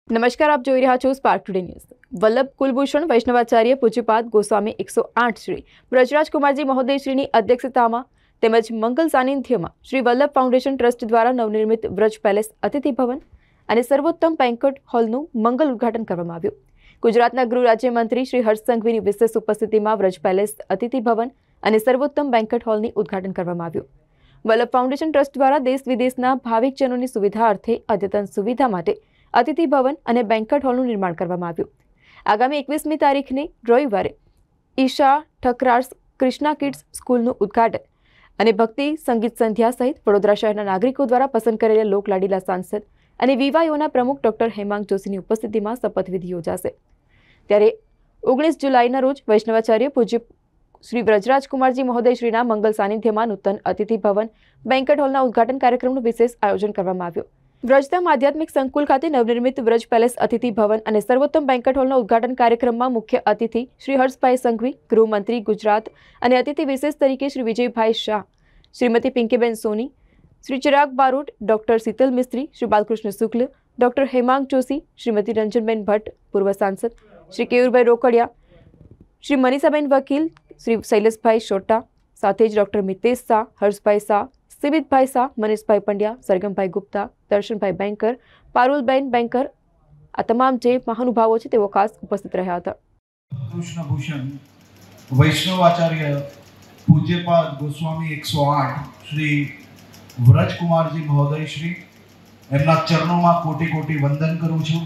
નમસ્કાર, આપ જોઈ રહ્યા છો સ્પાર્ક ટુડે ન્યૂઝ। વલ્લભ કુલભૂષણ વૈષ્ણવાચાર્ય પૂજ્યપાદ ગોસ્વામી 108 શ્રી બ્રજરાજકુમારજી મહોદયશ્રીની અધ્યક્ષતામાં તેમજ મંગલ સાનિધ્યમાં શ્રી વલ્લભ ફાઉન્ડેશન ટ્રસ્ટ દ્વારા નવનિર્મિત વ્રજ પેલેસ અતિથિ ભવન અને સર્વોત્તમ બેન્ક્વેટ હોલનું મંગલ ઉદ્ઘાટન કરવામાં આવ્યું। ગુજરાતના ગૃહ રાજ્યમંત્રી શ્રી હર્ષ સંઘવીની વિશેષ ઉપસ્થિતિમાં વ્રજ પેલેસ અતિથિ ભવન અને સર્વોત્તમ બેન્ક્વેટ હોલની ઉદ્ઘાટન કરવામાં આવ્યું। વલ્લભ ફાઉન્ડેશન ટ્રસ્ટ દ્વારા દેશ વિદેશના ભાવિકજનોની સુવિધા અર્થે અદ્યતન સુવિધા માટે અતિથિ ભવન અને બેન્ક્વેટ હોલનું નિર્માણ કરવામાં આવ્યું। આગામી 21મી તારીખને રવિવારે ઈશા ઠકરાર્સ કૃષ્ણા કિડ્સ સ્કૂલનું ઉદ્ઘાટન અને ભક્તિ સંગીત સંધ્યા સહિત વડોદરા શહેરના નાગરિકો દ્વારા પસંદ કરેલા લોકલાડીલા સાંસદ અને વિવાયોના પ્રમુખ ડોક્ટર હેમાંગ જોશીની ઉપસ્થિતિમાં શપથવિધિ યોજાશે। ત્યારે 19 જુલાઈના રોજ વૈષ્ણવાચાર્ય પૂજ્ય શ્રી બ્રજરાજકુમારજી મહોદયશ્રીના મંગલ સાનિધ્યમાં નૂતન અતિથિ ભવન બેન્ક્વેટ હોલના ઉદ્ઘાટન કાર્યક્રમનું વિશેષ આયોજન કરવામાં આવ્યું। વ્રજધામ આધ્યાત્મિક સંકુલ ખાતે નવનિર્મિત વ્રજ પેલેસ અતિથિ ભવન અને સર્વોત્તમ બેન્ક્વેટ હોલના ઉદ્ઘાટન કાર્યક્રમમાં મુખ્ય અતિથિ શ્રી હર્ષભાઈ સંઘવી, ગૃહમંત્રી ગુજરાત અને અતિથિ વિશેષ તરીકે શ્રી વિજયભાઈ શાહ, શ્રીમતી પિંકીબેન સોની, શ્રી ચિરાગ બારોટ, ડોક્ટર શીતલ મિસ્ત્રી, શ્રી બાલકૃષ્ણ શુક્લ, ડોક્ટર હેમાંગ જોશી, શ્રીમતી રંજનબેન ભટ્ટ, પૂર્વ સાંસદ શ્રી કેયુરભાઈ રોકડિયા, શ્રી મનીષાબેન વકીલ, શ્રી શૈલેષભાઈ શોટા, સાથે જ ડોક્ટર મિતેશ શાહ, હર્ષભાઈ શાહ, સિબિતભાઈ શાહ, મનીષભાઈ પંડ્યા, સરગમભાઈ ગુપ્તા, દર્શનભાઈ બેન્કર, પારુલબેન બેન્કર, આ તમામ જે મહાનુભાવો છે તેઓ ખાસ ઉપસ્થિત રહ્યા હતા। કૃષ્ણભૂષણ વૈષ્ણવાચાર્ય પૂજ્યપાદ ગોસ્વામી 108 શ્રી વ્રજકુમારજી મહોદય શ્રી એમના ચરણોમાં કોટી કોટી વંદન કરું છું।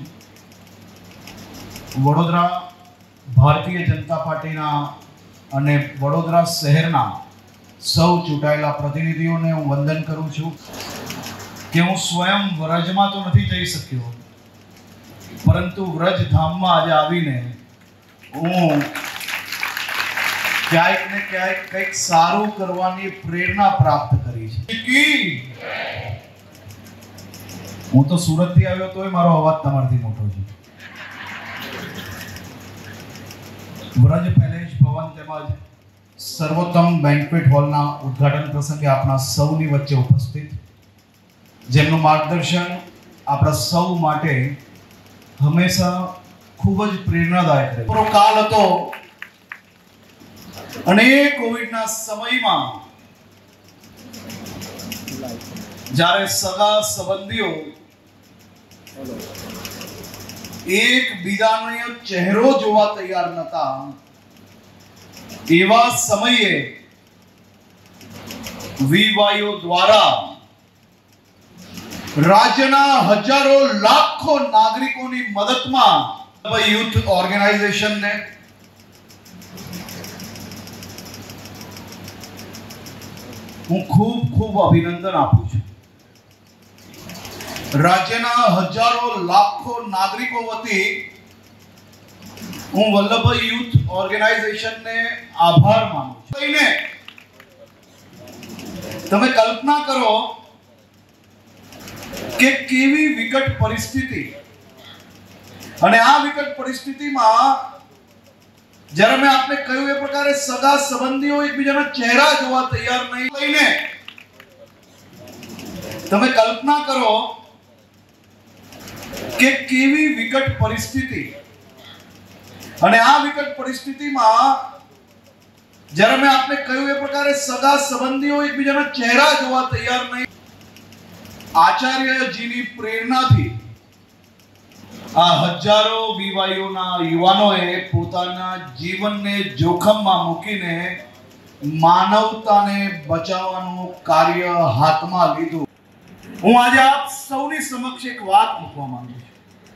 વડોદરા ભારતીય જનતા પાર્ટીના અને વડોદરા શહેરના સૌ ચૂંટાયેલા પ્રતિનિધિઓને હું વંદન કરું છું કે હું સ્વયં વ્રજમાં તો નથી જઈ શક્યો, પરંતુ વ્રજધામમાં આજે આવીને હું ક્યાંક ને ક્યાંક કંઈક સારું કરવાની પ્રેરણા પ્રાપ્ત કરી છે। હું તો સુરતથી આવ્યો તોય મારો અવાજ તમારાથી મોટો છે। વ્રજ પેલેસ ભવન તેમજ સર્વોત્તમ બેન્ક્વેટ હોલના ઉદ્ઘાટન પ્રસંગે આપણા સૌની વચ્ચે ઉપસ્થિત, જેમનું માર્ગદર્શન આપણા સૌ માટે હંમેશા ખૂબ જ પ્રેરણાદાયક રહ્યું। કાળ હતો અને કોવિડના સમયમાં જ્યારે સગા સંબંધીઓ એકબીજાનો ચહેરો જોવા તૈયાર નહોતા, એવા સમયે વિવાયો દ્વારા રાજ્યના હજારો લાખો નાગરિકોની મદદમાં યુથ ઓર્ગેનાઇઝેશનને હું ખૂબ ખૂબ અભિનંદન આપું છું। રાજ્યના હજારો લાખો નાગરિકો વતી હું વલ્લભ યુથ ઓર્ગેનાઇઝેશનને આભાર માનું છું। તમે કલ્પના કરો કે કેવી વિકટ પરિસ્થિતિ, અને આ વિકટ પરિસ્થિતિમાં જ્યારે મેં આપને કહ્યું એ પ્રકારે સગા સંબંધીઓ એકબીજાના ચહેરા જોવા તૈયાર નહીં લઈને, તમે કલ્પના કરો કે કેવી વિકટ પરિસ્થિતિ, અને આ વિકટ પરિસ્થિતિમાં જ્યારે મેં આપને કહ્યું એ પ્રકારે સગા સંબંધીઓ એકબીજાના ચહેરા જોવા તૈયાર નહીં, આચાર્યજીની પ્રેરણાથી આ હજારો વિવાયોના યુવાનોએ પોતાના જીવનને જોખમમાં મૂકીને માનવતાને બચાવવાનું કાર્ય હાથમાં લીધું। હું આજે આપ સૌની સમક્ષ એક વાત મૂકવા માંગુ છું।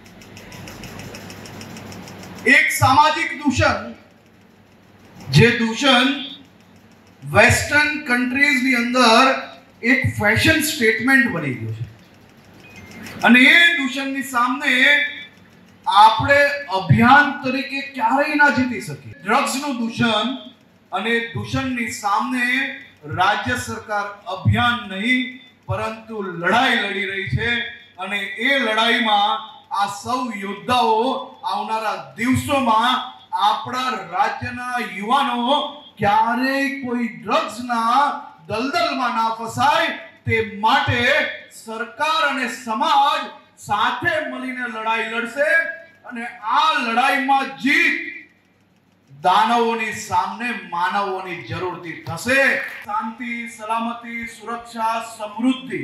એક સામાજિક દૂષણ, જે દૂષણ વેસ્ટર્ન કન્ટ્રીઝની અંદર એક ફેશન સ્ટેટમેન્ટ બની ગયું છે, અને એ દૂષણની સામે આપણે અભિયાન તરીકે ક્યારેય ના જીતી શકીએ। ડ્રગ્સનું દૂષણ અને દૂષણની સામે રાજ્ય સરકાર અભિયાન નહીં પરંતુ લડાઈ લડી રહી છે, અને એ લડાઈમાં આ સૌ યોદ્ધાઓ આવનારા દિવસોમાં આપણા રાજ્યના યુવાનો ક્યારેય કોઈ ડ્રગ્સના દલદલમાં ના ફસાય તે માટે સરકાર અને સમાજ સાથે મળીને લડાઈ લડશે અને આ લડાઈમાં જીત દાનવોની સામે માનવોની જરૂરથી થશે. શાંતિ, સલામતી, સુરક્ષા, સમૃદ્ધિ.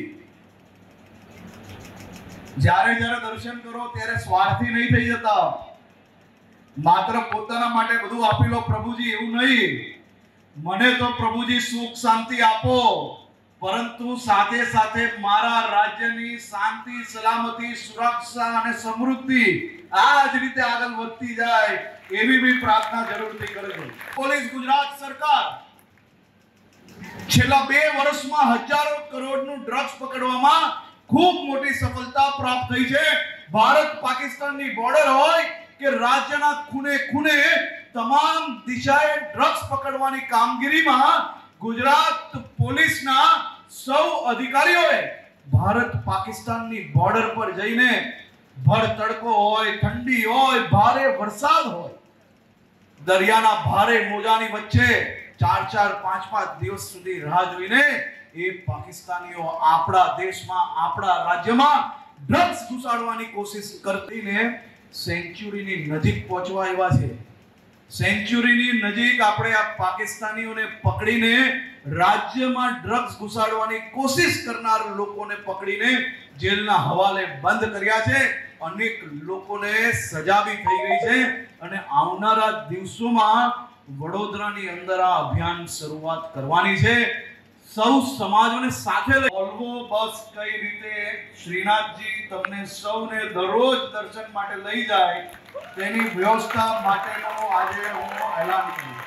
જ્યારે જ્યારે દર્શન કરો ત્યારે સ્વાર્થી નહીં થઈ જતા. માત્ર પોતાના માટે બધું આપી લો પ્રભુજી એવું નહીં. મને તો પ્રભુજી સુખ શાંતિ આપો, પરંતુ સાથે સાથે મારા રાજ્યની શાંતિ, સલામતી, સુરક્ષા અને સમૃદ્ધિ આ જ રીતે આગળ વધતી જાય એવી બી પ્રાર્થના જરૂરથી કરજો. પોલીસ ગુજરાત સરકાર છેલ્લા 2 વર્ષમાં હજારો કરોડનું ડ્રગ્સ પકડવામાં ખૂબ મોટી સફળતા પ્રાપ્ત થઈ છે. ભારત પાકિસ્તાનની બોર્ડર હોય કે રાજ્યના ખૂણે ખૂણે તમામ દિશાએ ડ્રગ્સ પકડવાની કામગીરીમાં ગુજરાત પોલીસના સૌ અધિકારીઓએ ભારત પાકિસ્તાનની બોર્ડર પર જઈને ભર તડકો હોય, ઠંડી હોય, ભારે વરસાદ હોય, દરિયાના ભારે મોજાની વચ્ચે 4-4, 5-5 દિવસ સુધી રાહ જોઈને એ પાકિસ્તાનીઓ આપણા દેશમાં, આપણા રાજ્યમાં ડ્રગ્સ ઘુસાડવાની કોશિશ કરતીને સેન્ચુરીની નજીક પહોંચવા આવ્યા છે. સેન્ચુરીની નજીક આપણે આ પાકિસ્તાનીઓને પકડીને રાજ્યમાં ડ્રગ્સ ઘુસાડવાની કોશિશ કરનાર લોકોને પકડીને જેલના હવાલે બંધ કર્યા છે. અનેક લોકોને સજા બી થઈ ગઈ છે અને આવનારા દિવસોમાં વડોદરાની અંદર આ અભિયાન શરૂઆત કરવાની છે. સૌ સમાજોને સાથે લઈ વોલ્વો બસ કઈ રીતે શ્રીનાથજી તમને સૌને દરરોજ દર્શન માટે લઈ જાય તેની વ્યવસ્થા માટેનો આજે હું એલાન કરું.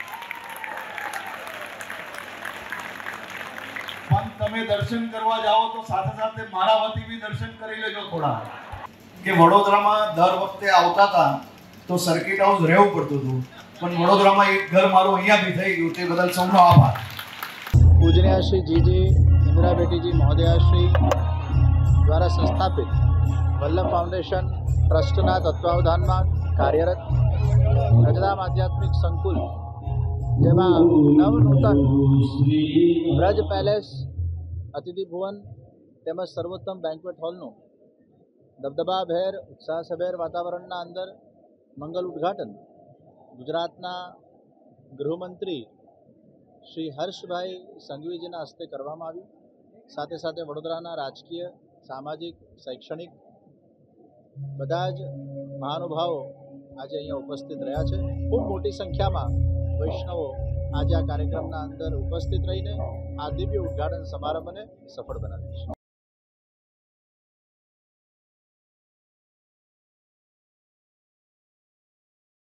પણ તમે દર્શન કરવા જાઓ તો સાથે સાથે મારા વતી બી દર્શન કરી લેજો થોડા. કે વડોદરામાં દર વખતે આવતા હતા તો સર્કિટ હાઉસ રહેવું પડતું હતું, પણ વડોદરામાં એક ઘર મારું અહીંયા બી થઈ ગયું. તે બદલ સૌનો આભાર. પૂજનીય શ્રી જીજી ઇન્દિરા બેટીજી મહોદયાશ્રી દ્વારા સંસ્થાપિત વલ્લભ ફાઉન્ડેશન ટ્રસ્ટના તત્વાવધાનમાં કાર્યરત રજધામ આધ્યાત્મિક સંકુલ, જેમાં નવનૂતન બ્રજ પેલેસ, અતિથિ ભુવન તેમજ સર્વોત્તમ બેન્ક્વેટ હોલનું દબદબાભેર, ઉત્સાહસભેર વાતાવરણના અંદર મંગલ ઉદ્ઘાટન ગુજરાતના ગૃહમંત્રી શ્રી હર્ષભાઈ સંઘવીજીના હસ્તે કરવામાં આવ્યું. સાથે સાથે વડોદરાના રાજકીય, સામાજિક, શૈક્ષણિક બધા જ મહાનુભાવો આજે અહીંયા ઉપસ્થિત રહ્યા છે. ખૂબ મોટી સંખ્યામાં વૈષ્ણવો આજે આ કાર્યક્રમના અંદર ઉપસ્થિત રહીને આ દિવ્ય ઉદ્ઘાટન સમારંભને સફળ બનાવ્યું છે.